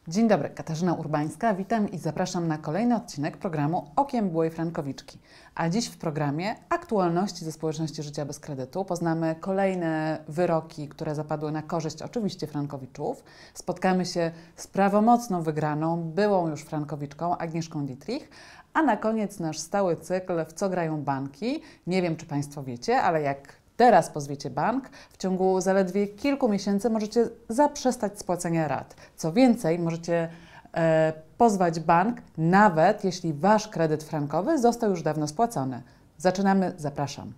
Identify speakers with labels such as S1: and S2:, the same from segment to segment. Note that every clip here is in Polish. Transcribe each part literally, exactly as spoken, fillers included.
S1: Dzień dobry, Katarzyna Urbańska, witam i zapraszam na kolejny odcinek programu Okiem Byłej Frankowiczki. A dziś w programie aktualności ze społeczności życia bez kredytu. Poznamy kolejne wyroki, które zapadły na korzyść oczywiście frankowiczów. Spotkamy się z prawomocną wygraną, byłą już frankowiczką Agnieszką Dietrich. A na koniec nasz stały cykl W co grają banki. Nie wiem, czy Państwo wiecie, ale jak teraz pozwiecie bank, w ciągu zaledwie kilku miesięcy możecie zaprzestać spłacania rat. Co więcej, możecie e, pozwać bank, nawet jeśli Wasz kredyt frankowy został już dawno spłacony. Zaczynamy, zapraszam.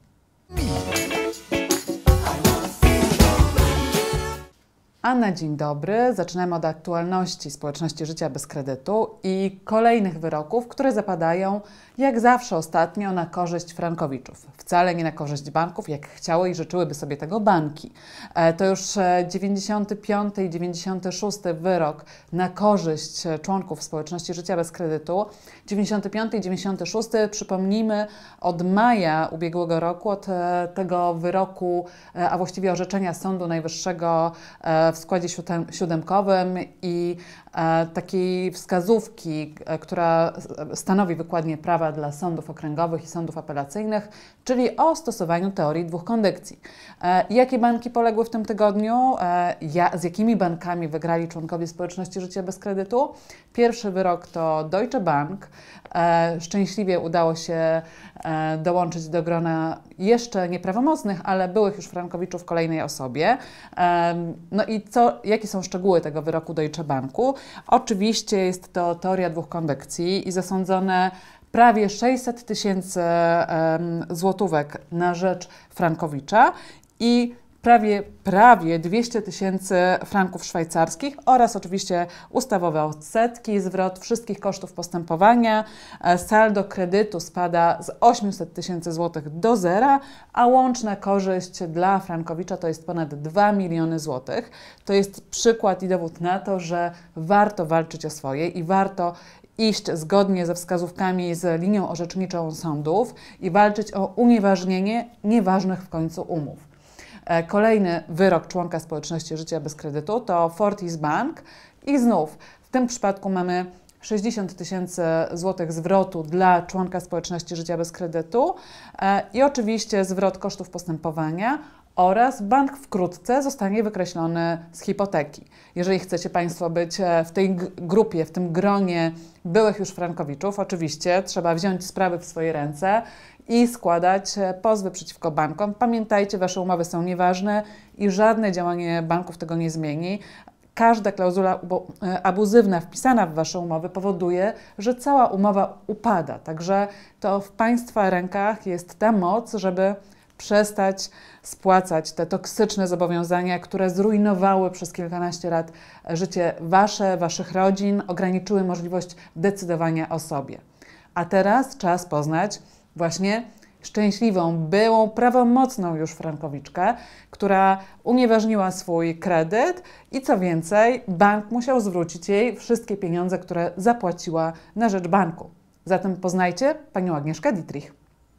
S1: A na dzień dobry zaczynamy od aktualności społeczności życia bez kredytu i kolejnych wyroków, które zapadają jak zawsze ostatnio na korzyść frankowiczów. Wcale nie na korzyść banków, jak chciały i życzyłyby sobie tego banki. To już dziewięćdziesiąty piąty i dziewięćdziesiąty szósty wyrok na korzyść członków społeczności życia bez kredytu. dziewięćdziesiąty piąty i dziewięćdziesiąty szósty, przypomnijmy, od maja ubiegłego roku, od tego wyroku, a właściwie orzeczenia Sądu Najwyższego w składzie siódemkowym i e, takiej wskazówki, e, która stanowi wykładnię prawa dla sądów okręgowych i sądów apelacyjnych, czyli o stosowaniu teorii dwóch kondykcji. E, jakie banki poległy w tym tygodniu? E, ja, z jakimi bankami wygrali członkowie społeczności życia bez kredytu? Pierwszy wyrok to Deutsche Bank. E, szczęśliwie udało się e, dołączyć do grona jeszcze nieprawomocnych, ale byłych już frankowiczów kolejnej osobie. E, no i co, jakie są szczegóły tego wyroku Deutsche Banku? Oczywiście jest to teoria dwóch kondykcji i zasądzone prawie sześćset tysięcy złotówek na rzecz frankowicza i prawie, prawie dwieście tysięcy franków szwajcarskich oraz oczywiście ustawowe odsetki, zwrot wszystkich kosztów postępowania. Saldo kredytu spada z osiemset tysięcy złotych do zera, a łączna korzyść dla frankowicza to jest ponad dwa miliony złotych. To jest przykład i dowód na to, że warto walczyć o swoje i warto iść zgodnie ze wskazówkami z linią orzeczniczą sądów i walczyć o unieważnienie nieważnych w końcu umów. Kolejny wyrok członka społeczności życia bez kredytu to Fortis Bank i znów w tym przypadku mamy sześćdziesiąt tysięcy złotych zwrotu dla członka społeczności życia bez kredytu i oczywiście zwrot kosztów postępowania oraz bank wkrótce zostanie wykreślony z hipoteki. Jeżeli chcecie Państwo być w tej grupie, w tym gronie byłych już frankowiczów, oczywiście trzeba wziąć sprawy w swoje ręce i składać pozwy przeciwko bankom. Pamiętajcie, Wasze umowy są nieważne i żadne działanie banków tego nie zmieni. Każda klauzula abuzywna wpisana w Wasze umowy powoduje, że cała umowa upada. Także to w Państwa rękach jest ta moc, żeby przestać spłacać te toksyczne zobowiązania, które zrujnowały przez kilkanaście lat życie Wasze, Waszych rodzin, ograniczyły możliwość decydowania o sobie. A teraz czas poznać właśnie szczęśliwą, byłą, prawomocną już frankowiczkę, która unieważniła swój kredyt i co więcej, bank musiał zwrócić jej wszystkie pieniądze, które zapłaciła na rzecz banku. Zatem poznajcie panią Agnieszkę Dietrich.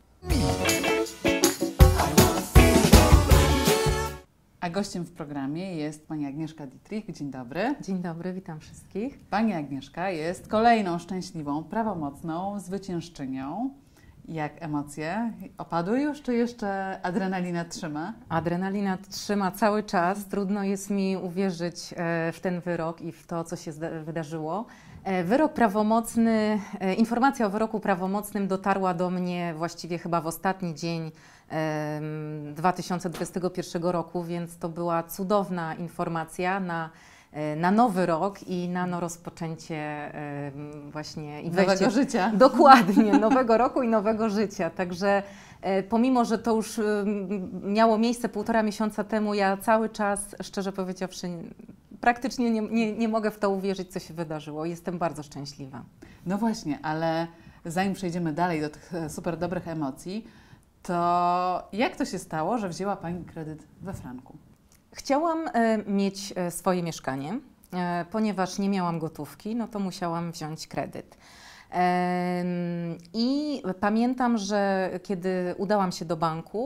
S1: A gościem w programie jest pani Agnieszka Dietrich. Dzień dobry.
S2: Dzień dobry, witam wszystkich.
S1: Pani Agnieszka jest kolejną szczęśliwą, prawomocną zwyciężczynią. Jak emocje? Opadły już, czy jeszcze adrenalina trzyma?
S2: Adrenalina trzyma cały czas. Trudno jest mi uwierzyć w ten wyrok i w to, co się wydarzyło. Wyrok prawomocny, informacja o wyroku prawomocnym dotarła do mnie właściwie chyba w ostatni dzień dwa tysiące dwudziestego pierwszego roku, więc to była cudowna informacja na, na nowy rok i na no rozpoczęcie właśnie i
S1: nowego
S2: wejście,
S1: życia.
S2: Dokładnie, nowego roku i nowego życia. Także pomimo, że to już miało miejsce półtora miesiąca temu, ja cały czas, szczerze powiedziawszy, praktycznie nie, nie, nie mogę w to uwierzyć, co się wydarzyło. Jestem bardzo szczęśliwa.
S1: No właśnie, ale zanim przejdziemy dalej do tych super dobrych emocji, to jak to się stało, że wzięła Pani kredyt we franku?
S2: Chciałam e, mieć e, swoje mieszkanie, e, ponieważ nie miałam gotówki, no to musiałam wziąć kredyt. E, I pamiętam, że kiedy udałam się do banku,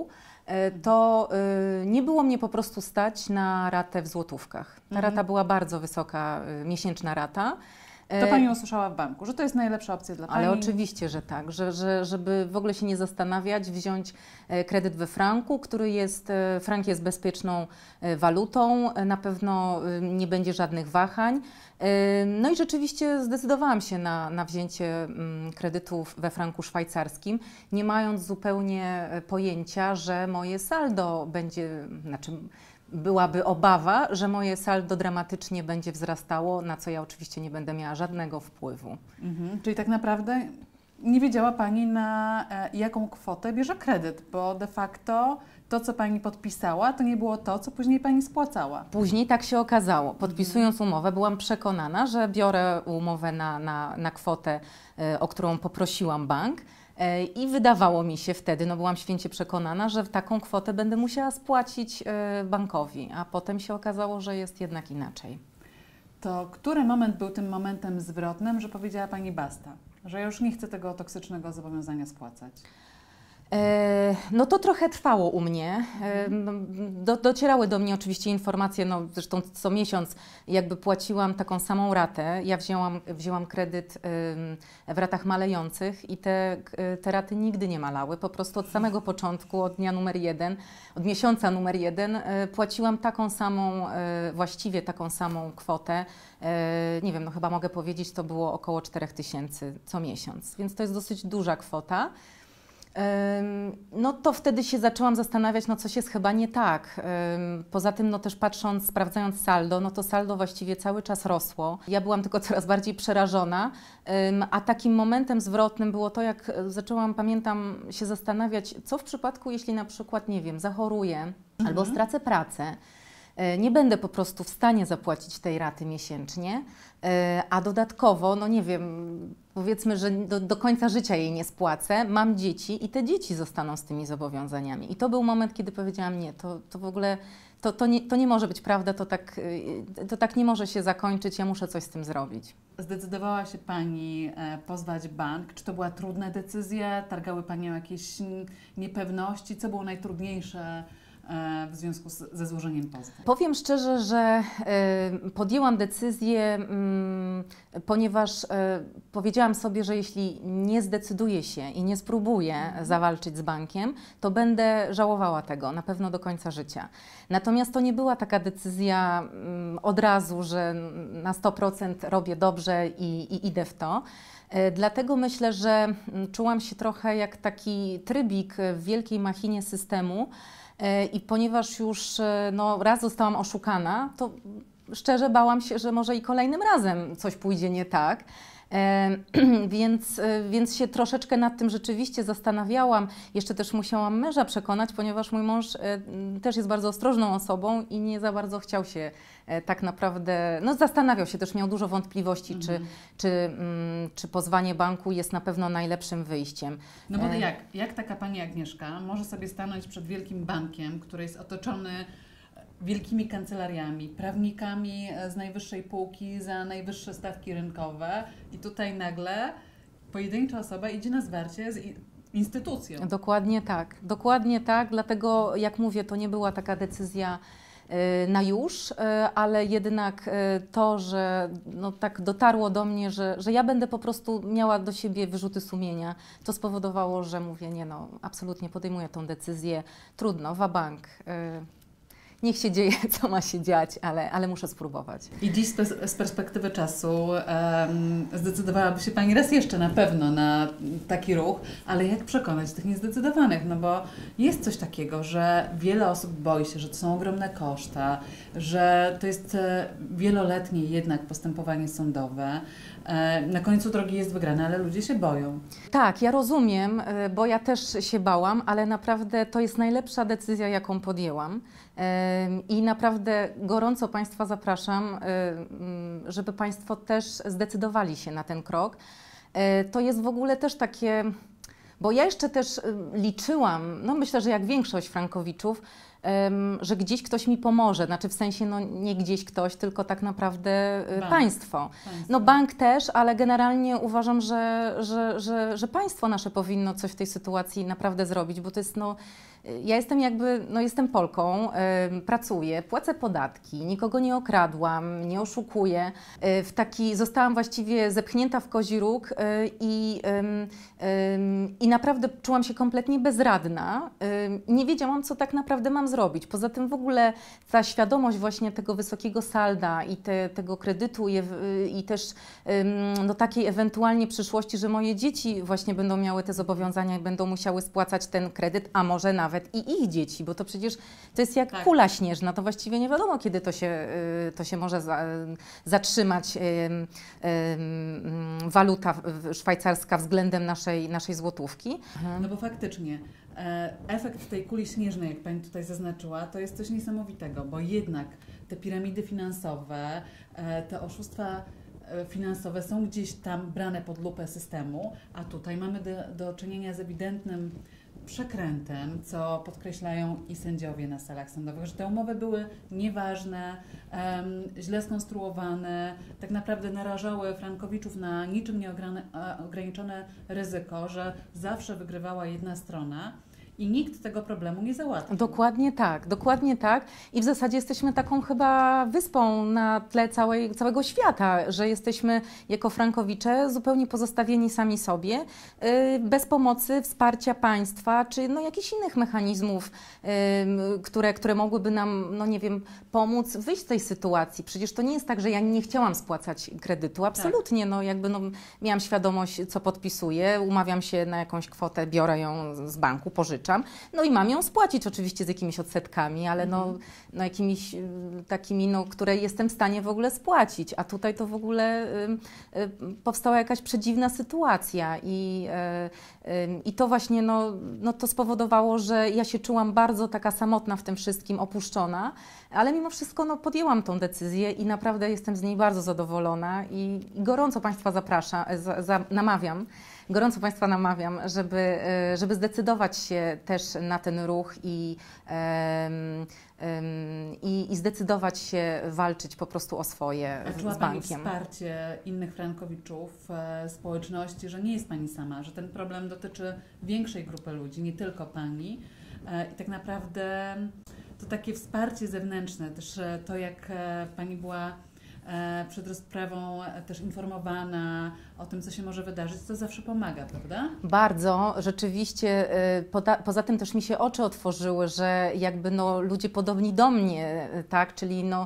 S2: to nie było mnie po prostu stać na ratę w złotówkach. Ta rata była bardzo wysoka, miesięczna rata.
S1: To Pani usłyszała w banku, że to jest najlepsza opcja dla Pani?
S2: Ale oczywiście, że tak, że, że, żeby w ogóle się nie zastanawiać, wziąć kredyt we franku, który jest, frank jest bezpieczną walutą, na pewno nie będzie żadnych wahań. No i rzeczywiście zdecydowałam się na, na wzięcie kredytu we franku szwajcarskim, nie mając zupełnie pojęcia, że moje saldo będzie, znaczy byłaby obawa, że moje saldo dramatycznie będzie wzrastało, na co ja oczywiście nie będę miała żadnego wpływu.
S1: Mhm. Czyli tak naprawdę nie wiedziała Pani, na e, jaką kwotę bierze kredyt, bo de facto to, co Pani podpisała, to nie było to, co później Pani spłacała.
S2: Później tak się okazało. Podpisując umowę, byłam przekonana, że biorę umowę na, na, na kwotę, e, o którą poprosiłam bank. I wydawało mi się wtedy, no byłam święcie przekonana, że taką kwotę będę musiała spłacić bankowi, a potem się okazało, że jest jednak inaczej.
S1: To który moment był tym momentem zwrotnym, że powiedziała Pani basta, że już nie chce tego toksycznego zobowiązania spłacać?
S2: No to trochę trwało u mnie. Do, docierały do mnie oczywiście informacje, no zresztą co miesiąc jakby płaciłam taką samą ratę. Ja wzięłam, wzięłam kredyt w ratach malejących i te, te raty nigdy nie malały. Po prostu od samego początku, od dnia numer jeden, od miesiąca numer jeden płaciłam taką samą, właściwie taką samą kwotę. Nie wiem, no chyba mogę powiedzieć, to było około czterech tysięcy co miesiąc, więc to jest dosyć duża kwota. No to wtedy się zaczęłam zastanawiać, no coś jest chyba nie tak. Poza tym, no też patrząc, sprawdzając saldo, no to saldo właściwie cały czas rosło. Ja byłam tylko coraz bardziej przerażona, a takim momentem zwrotnym było to, jak zaczęłam, pamiętam, się zastanawiać, co w przypadku, jeśli na przykład, nie wiem, zachoruję mhm. albo stracę pracę. Nie będę po prostu w stanie zapłacić tej raty miesięcznie, a dodatkowo, no nie wiem, powiedzmy, że do, do końca życia jej nie spłacę, mam dzieci i te dzieci zostaną z tymi zobowiązaniami. I to był moment, kiedy powiedziałam, nie, to, to w ogóle, to, to, nie, to nie może być prawda, to tak, to tak nie może się zakończyć, ja muszę coś z tym zrobić.
S1: Zdecydowała się Pani pozwać bank. Czy to była trudna decyzja? Targały Panią jakieś niepewności? Co było najtrudniejsze w związku z, ze złożeniem pozwu?
S2: Powiem szczerze, że y, podjęłam decyzję, y, ponieważ y, powiedziałam sobie, że jeśli nie zdecyduję się i nie spróbuję mhm. zawalczyć z bankiem, to będę żałowała tego na pewno do końca życia. Natomiast to nie była taka decyzja y, od razu, że na sto procent robię dobrze i, i idę w to. Y, dlatego myślę, że czułam się trochę jak taki trybik w wielkiej machinie systemu. I ponieważ już no, raz zostałam oszukana, to szczerze bałam się, że może i kolejnym razem coś pójdzie nie tak. E, więc, więc się troszeczkę nad tym rzeczywiście zastanawiałam. Jeszcze też musiałam męża przekonać, ponieważ mój mąż e, też jest bardzo ostrożną osobą i nie za bardzo chciał się e, tak naprawdę, no zastanawiał się, też miał dużo wątpliwości, mm. czy, czy, mm, czy pozwanie banku jest na pewno najlepszym wyjściem.
S1: No bo jak, jak taka pani Agnieszka może sobie stanąć przed wielkim bankiem, który jest otoczony wielkimi kancelariami, prawnikami z najwyższej półki za najwyższe stawki rynkowe i tutaj nagle pojedyncza osoba idzie na zwarcie z instytucją.
S2: Dokładnie tak, dokładnie tak, dlatego jak mówię, to nie była taka decyzja na już, ale jednak to, że no tak dotarło do mnie, że, że ja będę po prostu miała do siebie wyrzuty sumienia, to spowodowało, że mówię, nie no, absolutnie podejmuję tą decyzję, trudno, wa bank. Niech się dzieje, co ma się dziać, ale, ale muszę spróbować.
S1: I dziś z perspektywy czasu um, zdecydowałaby się Pani raz jeszcze na pewno na taki ruch, ale jak przekonać tych niezdecydowanych? No bo jest coś takiego, że wiele osób boi się, że to są ogromne koszta, że to jest wieloletnie jednak postępowanie sądowe. Na końcu drogi jest wygrane, ale ludzie się boją.
S2: Tak, ja rozumiem, bo ja też się bałam, ale naprawdę to jest najlepsza decyzja, jaką podjęłam. I naprawdę gorąco Państwa zapraszam, żeby Państwo też zdecydowali się na ten krok. To jest w ogóle też takie, bo ja jeszcze też liczyłam, no myślę, że jak większość frankowiczów, że gdzieś ktoś mi pomoże, znaczy w sensie no nie gdzieś ktoś, tylko tak naprawdę
S1: bank.
S2: Państwo. państwo. No bank też, ale generalnie uważam, że, że, że, że państwo nasze powinno coś w tej sytuacji naprawdę zrobić, bo to jest no ja jestem jakby, no jestem Polką, y, pracuję, płacę podatki, nikogo nie okradłam, nie oszukuję. Y, w taki, zostałam właściwie zepchnięta w kozi róg y, i, y, y, i naprawdę czułam się kompletnie bezradna. Y, nie wiedziałam, co tak naprawdę mam zrobić. Poza tym w ogóle ta świadomość właśnie tego wysokiego salda i te, tego kredytu i, i też y, no, takiej ewentualnie przyszłości, że moje dzieci właśnie będą miały te zobowiązania i będą musiały spłacać ten kredyt, a może nawet i ich dzieci, bo to przecież to jest jak
S1: tak.
S2: kula śnieżna, to właściwie nie wiadomo, kiedy to się, to się może za, zatrzymać waluta szwajcarska względem naszej, naszej złotówki.
S1: No bo faktycznie efekt tej kuli śnieżnej, jak Pani tutaj zaznaczyła, to jest coś niesamowitego, bo jednak te piramidy finansowe, te oszustwa finansowe są gdzieś tam brane pod lupę systemu, a tutaj mamy do, do czynienia z ewidentnym przekrętem, co podkreślają i sędziowie na salach sądowych, że te umowy były nieważne, um, źle skonstruowane, tak naprawdę narażały frankowiczów na niczym nieograniczone ryzyko, że zawsze wygrywała jedna strona. I nikt tego problemu nie załatwił.
S2: Dokładnie tak, dokładnie tak. I w zasadzie jesteśmy taką chyba wyspą na tle całej, całego świata, że jesteśmy jako frankowicze zupełnie pozostawieni sami sobie, yy, bez pomocy, wsparcia państwa, czy no jakichś innych mechanizmów, yy, które, które mogłyby nam, no nie wiem, pomóc wyjść z tej sytuacji. Przecież to nie jest tak, że ja nie chciałam spłacać kredytu. Absolutnie, tak. no jakby no, miałam świadomość, co podpisuję, umawiam się na jakąś kwotę, biorę ją z banku, pożyczam. No i mam ją spłacić oczywiście z jakimiś odsetkami, ale no, no jakimiś takimi, no, które jestem w stanie w ogóle spłacić, a tutaj to w ogóle y, y, powstała jakaś przedziwna sytuacja i, y, y, i to właśnie no, no, to spowodowało, że ja się czułam bardzo taka samotna w tym wszystkim, opuszczona, ale mimo wszystko no, podjęłam tą decyzję i naprawdę jestem z niej bardzo zadowolona i, i gorąco Państwa zapraszam, za, za, namawiam, Gorąco Państwa namawiam, żeby, żeby zdecydować się też na ten ruch i, i, i zdecydować się walczyć po prostu o swoje
S1: A czuła
S2: z
S1: Pani
S2: bankiem.
S1: wsparcie innych frankowiczów, społeczności, że nie jest Pani sama, że ten problem dotyczy większej grupy ludzi, nie tylko Pani i tak naprawdę to takie wsparcie zewnętrzne, też to jak Pani była przed rozprawą też informowana o tym, co się może wydarzyć, to zawsze pomaga, prawda?
S2: Bardzo, rzeczywiście. Poza, poza tym też mi się oczy otworzyły, że jakby no, ludzie podobni do mnie, tak, czyli no...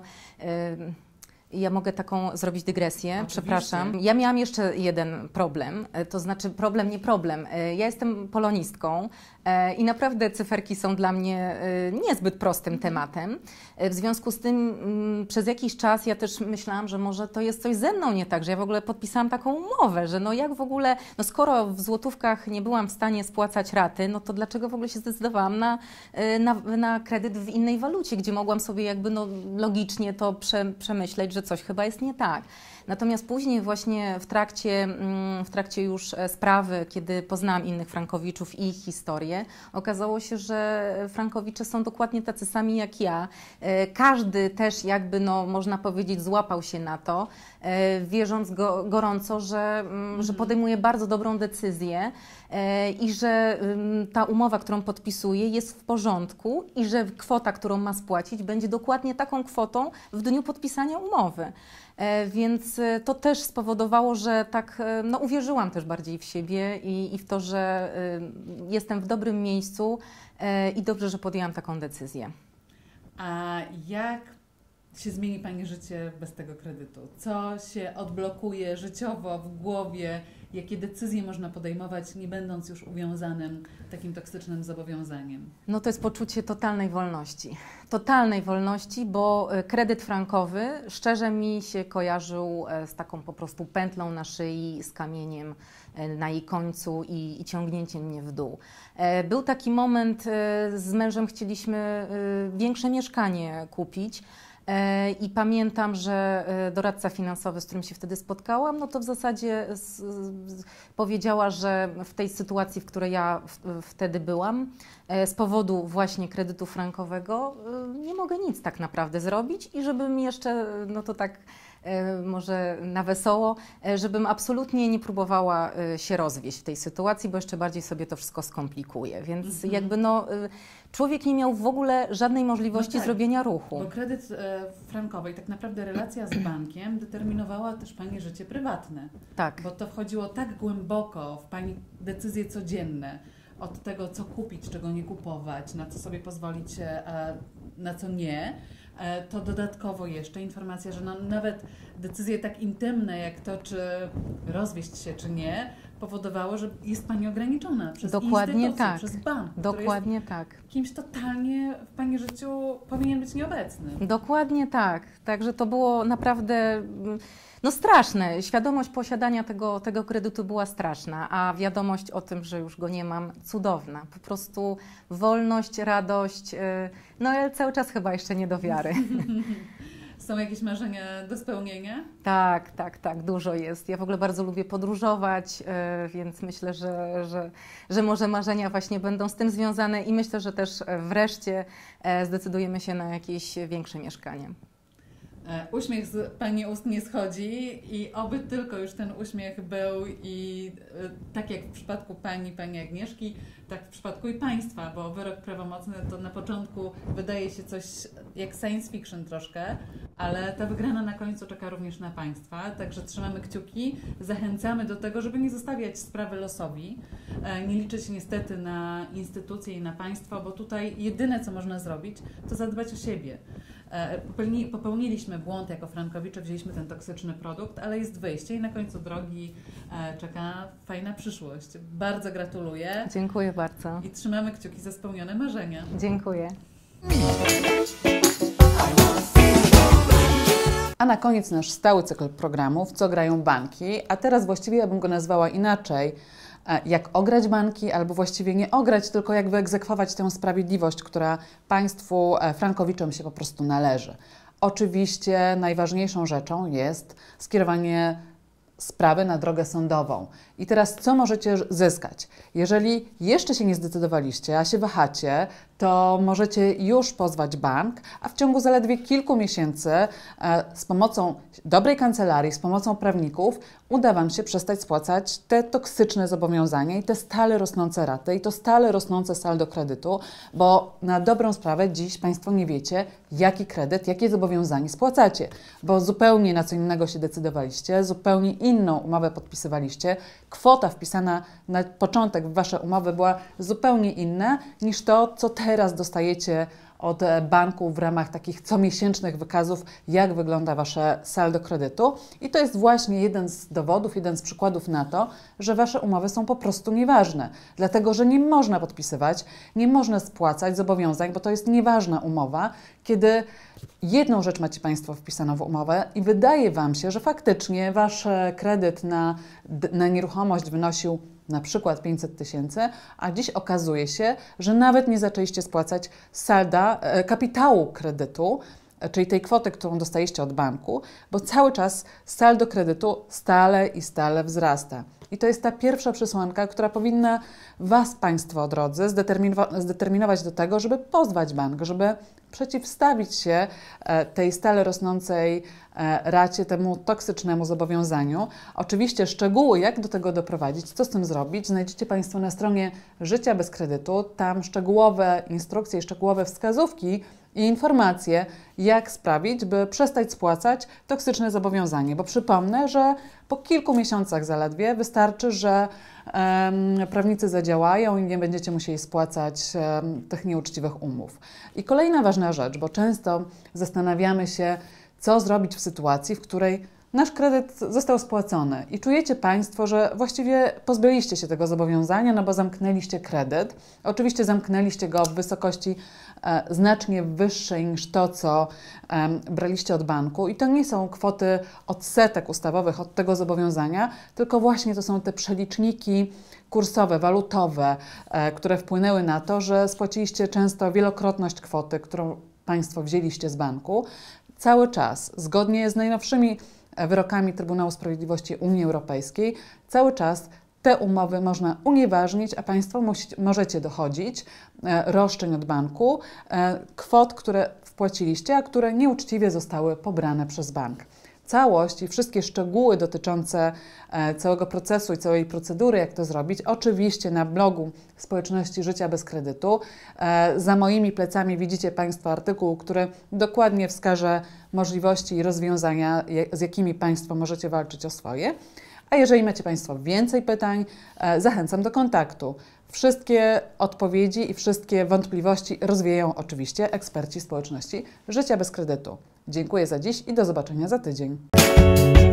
S2: Ja mogę taką zrobić dygresję,
S1: Oczywiście.
S2: Przepraszam. Ja miałam jeszcze jeden problem, to znaczy problem, nie problem. Ja jestem polonistką i naprawdę cyferki są dla mnie niezbyt prostym tematem. W związku z tym przez jakiś czas ja też myślałam, że może to jest coś ze mną nie tak, że ja w ogóle podpisałam taką umowę, że no jak w ogóle, no skoro w złotówkach nie byłam w stanie spłacać raty, no to dlaczego w ogóle się zdecydowałam na, na, na kredyt w innej walucie, gdzie mogłam sobie jakby no logicznie to prze, przemyśleć, że coś chyba jest nie tak. Natomiast później właśnie w trakcie, w trakcie już sprawy, kiedy poznałam innych frankowiczów i ich historię, okazało się, że frankowicze są dokładnie tacy sami jak ja. Każdy też jakby, no, można powiedzieć, złapał się na to, wierząc go, gorąco, że, mhm. że podejmuje bardzo dobrą decyzję i że ta umowa, którą podpisuje, jest w porządku i że kwota, którą ma spłacić, będzie dokładnie taką kwotą w dniu podpisania umowy. Więc to też spowodowało, że tak no, uwierzyłam też bardziej w siebie i, i w to, że jestem w dobrym miejscu i dobrze, że podjęłam taką decyzję.
S1: A jak się zmieni Pani życie bez tego kredytu? Co się odblokuje życiowo w głowie? Jakie decyzje można podejmować, nie będąc już uwiązanym takim toksycznym zobowiązaniem?
S2: No to jest poczucie totalnej wolności. Totalnej wolności, bo kredyt frankowy szczerze mi się kojarzył z taką po prostu pętlą na szyi, z kamieniem na jej końcu i, i ciągnięciem mnie w dół. Był taki moment, z mężem chcieliśmy większe mieszkanie kupić. I pamiętam, że doradca finansowy, z którym się wtedy spotkałam, no to w zasadzie z, z, powiedziała, że w tej sytuacji, w której ja w, wtedy byłam, z powodu właśnie kredytu frankowego nie mogę nic tak naprawdę zrobić i żebym jeszcze, no to tak może na wesoło, żebym absolutnie nie próbowała się rozwieść w tej sytuacji, bo jeszcze bardziej sobie to wszystko skomplikuje. Więc mhm. jakby no, człowiek nie miał w ogóle żadnej możliwości no tak, zrobienia ruchu.
S1: Bo kredyt e, frankowy, tak naprawdę relacja z bankiem determinowała też Pani życie prywatne.
S2: Tak.
S1: Bo to wchodziło tak głęboko w Pani decyzje codzienne, od tego, co kupić, czego nie kupować, na co sobie pozwolić, a na co nie, to dodatkowo jeszcze informacja, że no, nawet decyzje tak intymne, jak to, czy rozwieść się, czy nie, powodowało, że jest Pani ograniczona przez
S2: Dokładnie
S1: instytucję,
S2: tak.
S1: przez bank,
S2: Dokładnie tak.
S1: Kimś totalnie w Pani życiu powinien być nieobecny.
S2: Dokładnie tak. Także to było naprawdę no straszne. Świadomość posiadania tego, tego kredytu była straszna, a wiadomość o tym, że już go nie mam, cudowna. Po prostu wolność, radość, no ale cały czas chyba jeszcze nie do wiary.
S1: Są jakieś marzenia do spełnienia?
S2: Tak, tak, tak, dużo jest. Ja w ogóle bardzo lubię podróżować, więc myślę, że, że, że może marzenia właśnie będą z tym związane i myślę, że też wreszcie zdecydujemy się na jakieś większe mieszkanie.
S1: Uśmiech z Pani ust nie schodzi i oby tylko już ten uśmiech był i tak jak w przypadku Pani, Pani Agnieszki, tak w przypadku i Państwa, bo wyrok prawomocny to na początku wydaje się coś jak science fiction troszkę, ale ta wygrana na końcu czeka również na Państwa, także trzymamy kciuki, zachęcamy do tego, żeby nie zostawiać sprawy losowi, nie liczyć niestety na instytucje i na państwo, bo tutaj jedyne co można zrobić to zadbać o siebie. Popełniliśmy błąd jako frankowicze, wzięliśmy ten toksyczny produkt, ale jest wyjście i na końcu drogi czeka fajna przyszłość. Bardzo gratuluję.
S2: Dziękuję bardzo.
S1: I trzymamy kciuki za spełnione marzenia.
S2: Dziękuję.
S1: A na koniec nasz stały cykl programów, co grają banki, a teraz właściwie ja bym go nazwała inaczej. Jak ograć banki, albo właściwie nie ograć, tylko jak wyegzekwować tę sprawiedliwość, która państwu frankowiczom się po prostu należy. Oczywiście najważniejszą rzeczą jest skierowanie sprawy na drogę sądową. I teraz co możecie zyskać? Jeżeli jeszcze się nie zdecydowaliście, a się wahacie, to możecie już pozwać bank, a w ciągu zaledwie kilku miesięcy e, z pomocą dobrej kancelarii, z pomocą prawników uda Wam się przestać spłacać te toksyczne zobowiązania i te stale rosnące raty i to stale rosnące saldo kredytu, bo na dobrą sprawę dziś Państwo nie wiecie, jaki kredyt, jakie zobowiązanie spłacacie, bo zupełnie na co innego się decydowaliście, zupełnie inną umowę podpisywaliście, kwota wpisana na początek w Wasze umowy była zupełnie inna niż to, co teraz dostajecie od banku w ramach takich comiesięcznych wykazów, jak wygląda Wasze saldo kredytu. I to jest właśnie jeden z dowodów, jeden z przykładów na to, że Wasze umowy są po prostu nieważne. Dlatego, że nie można podpisywać, nie można spłacać zobowiązań, bo to jest nieważna umowa, kiedy jedną rzecz macie Państwo wpisaną w umowę i wydaje Wam się, że faktycznie Wasz kredyt na, na nieruchomość wynosił na przykład pięćset tysięcy, a dziś okazuje się, że nawet nie zaczęliście spłacać salda, kapitału kredytu, czyli tej kwoty, którą dostaliście od banku, bo cały czas saldo kredytu stale i stale wzrasta. I to jest ta pierwsza przesłanka, która powinna Was, Państwo drodzy, zdeterminowa- zdeterminować do tego, żeby pozwać bank, żeby przeciwstawić się tej stale rosnącej racie, temu toksycznemu zobowiązaniu. Oczywiście szczegóły, jak do tego doprowadzić, co z tym zrobić, znajdziecie Państwo na stronie Życia bez kredytu. Tam szczegółowe instrukcje i szczegółowe wskazówki i informacje, jak sprawić, by przestać spłacać toksyczne zobowiązanie. Bo przypomnę, że po kilku miesiącach zaledwie wystarczy, że um, prawnicy zadziałają i nie będziecie musieli spłacać um, tych nieuczciwych umów. I kolejna ważna rzecz, bo często zastanawiamy się, co zrobić w sytuacji, w której nasz kredyt został spłacony i czujecie Państwo, że właściwie pozbyliście się tego zobowiązania, no bo zamknęliście kredyt. Oczywiście zamknęliście go w wysokości e, znacznie wyższej niż to, co e, braliście od banku i to nie są kwoty odsetek ustawowych od tego zobowiązania, tylko właśnie to są te przeliczniki kursowe, walutowe, e, które wpłynęły na to, że spłaciliście często wielokrotność kwoty, którą Państwo wzięliście z banku. Cały czas, zgodnie z najnowszymi wyrokami Trybunału Sprawiedliwości Unii Europejskiej, cały czas te umowy można unieważnić, a Państwo musi, możecie dochodzić e, roszczeń od banku, e, kwot, które wpłaciliście, a które nieuczciwie zostały pobrane przez bank. Całość i wszystkie szczegóły dotyczące całego procesu i całej procedury, jak to zrobić, oczywiście na blogu Społeczności Życia bez Kredytu. Za moimi plecami widzicie Państwo artykuł, który dokładnie wskaże możliwości i rozwiązania, z jakimi Państwo możecie walczyć o swoje. A jeżeli macie Państwo więcej pytań, zachęcam do kontaktu. Wszystkie odpowiedzi i wszystkie wątpliwości rozwieją oczywiście eksperci Społeczności Życia bez Kredytu. Dziękuję za dziś i do zobaczenia za tydzień.